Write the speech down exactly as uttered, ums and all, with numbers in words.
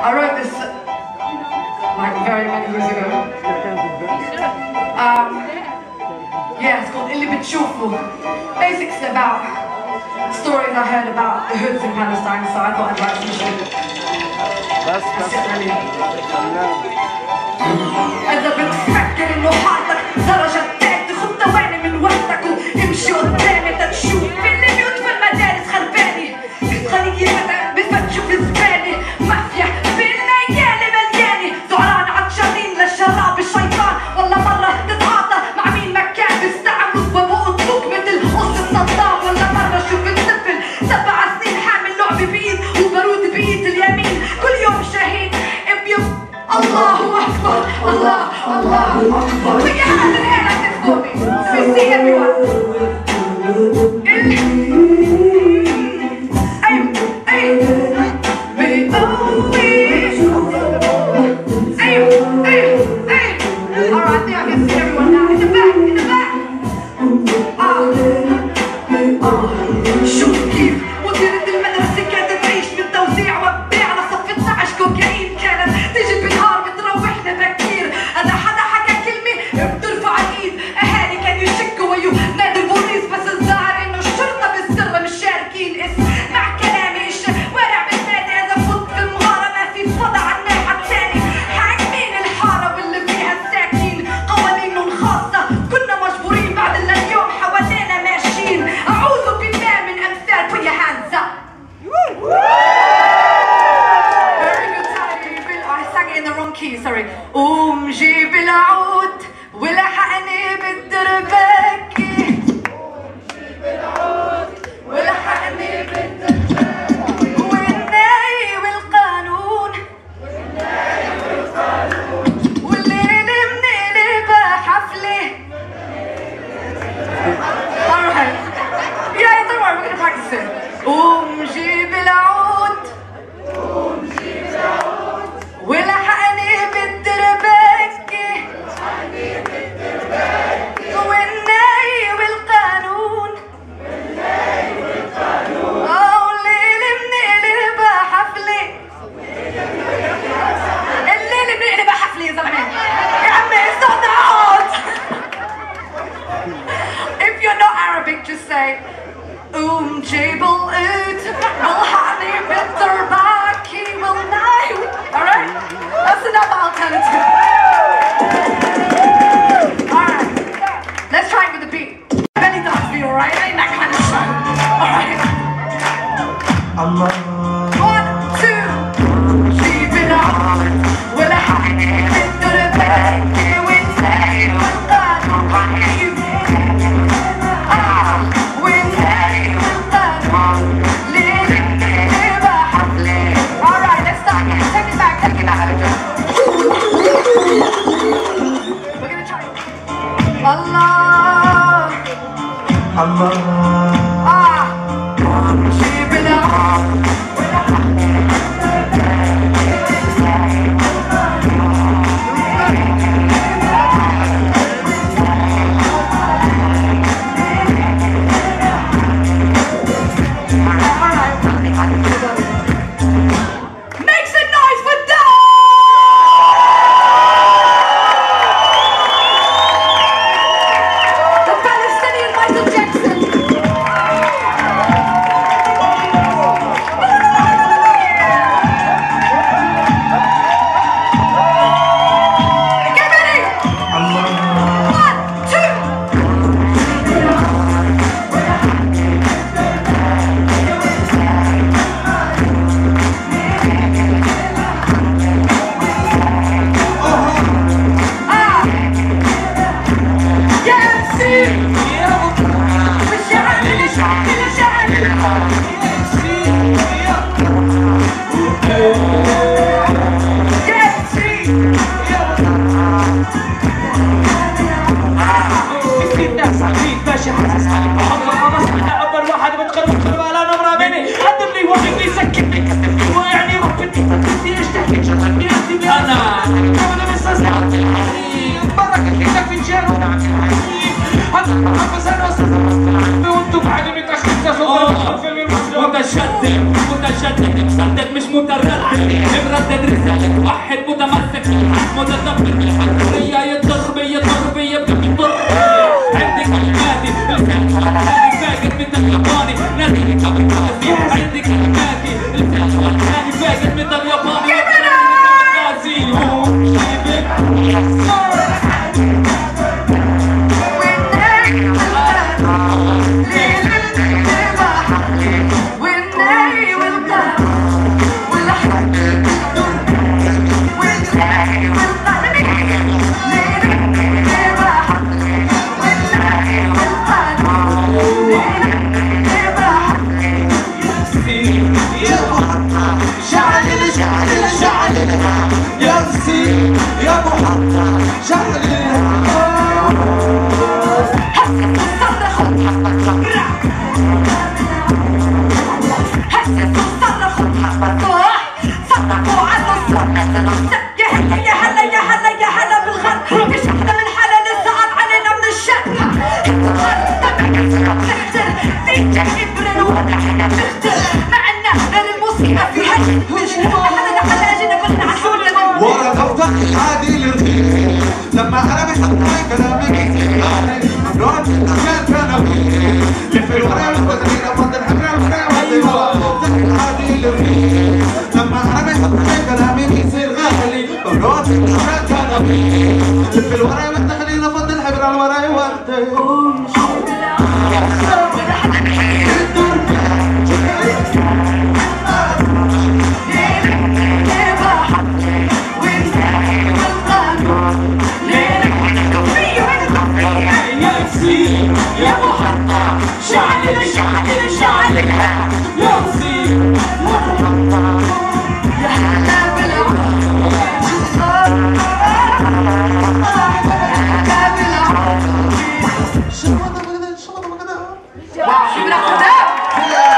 I wrote this like very many years ago. Um, yeah, it's called Illi B'Tshufo. Basically it's about stories I heard about the hoods in Palestine, so I thought I'd write some shit. That's, that's it really. إذا بتفكر إنه حالتك درجة تانية خد ثواني من وقتك وامشي قدامي تشوف اللي بيوت في المدارس خرباني خليك بتفتشوا في زبالة مافيا بالليالي مليانة زعلان عطشانين للشراب الشيطان والله مرة تتعاطى مع مين ما كان بيستعملوا ببوقتوك مثل قصة صدام ولا مرة شفت طفل سبع سنين حامل لعبة بإيد وبارود بإيد اليمين كل يوم شهيد بيوم الله أكبر الله الله أكبر ويا هذا الآن تفهمي we see everyone أيوه أيوه بقوي أيوه أيوه أيوه alright I think I can see everyone now in the back in the back آه آه شوف كيف مديرة المدرسة كانت تعيش من توزيع وبيع على صف اثنعش كوكايين كانت تجي بالنهار بتروحنا بكير اذا حدا حكى كلمة بترفع الايد اهالي كانوا يشكوا وينادوا البوليس بس الظاهر انه الشرطة بالسر مشاركين اسمع كلامي الشوارع بتنادي اذا فوت في المغارة ما في فضا على الناحية الثانية حاكمين الحارة واللي فيها الساكنين قوانينهم خاصة كنا مجبورين بعد اللي اليوم حوالينا ماشيين اعوذ بالله من امثال put your hands up very good time I sang it in the wrong key sorry قوم جيب العود ولحقني بالدربكة ولحقني بالدربكة والناي والقانون والليل منقلب حفلة alright yeah don't worry we're gonna practice it قوم جيب العود ولحقني بالدربكة والناي والقانون اه والليل منقلب حفلة الليل منقلب حفلة يا زلمة يا عمي it's not that hard if you're not Arabic just say قوم جيب العود والحقني بالدربكة والناي alright that's another alternative alright let's try it with the beat belly dance be alright ain't that kind of show alright one two جيب العود ولحقني بالدربكة والناي والقانون Allah Allah ah جيب العود make some noise for that Michael Jackson. وانت شدم متشدد سدد مش متردد مردد رسالة واحد متمسك متدبر بالحرية يضر بيا يضر بيا بيضر عندي كلماتي الثاني فاقد مثل الياباني نادي كلماتي عندي كلماتي الثاني فاقد مثل الياباني يا ابو حطة شغلي يا هلا يا هلا يا هلا يا هلا بالخط مش احنا من حلا لسه عاد علينا من الشك معنا غير الموسيقى فيها ورا غوطة عادي للغير لما انا بسمع كلامي ممنوع عشان كان لف الورا والتغيير افضل حمراء عادي للغير لما انا بسمع كلامي بيصير غالي ممنوع عشان كان لف الورا والتغيير افضل حمراء الورا والتغيير يا محطة شعلي شعلي شعلي يا وزير يا هلا بالعمر شو بدك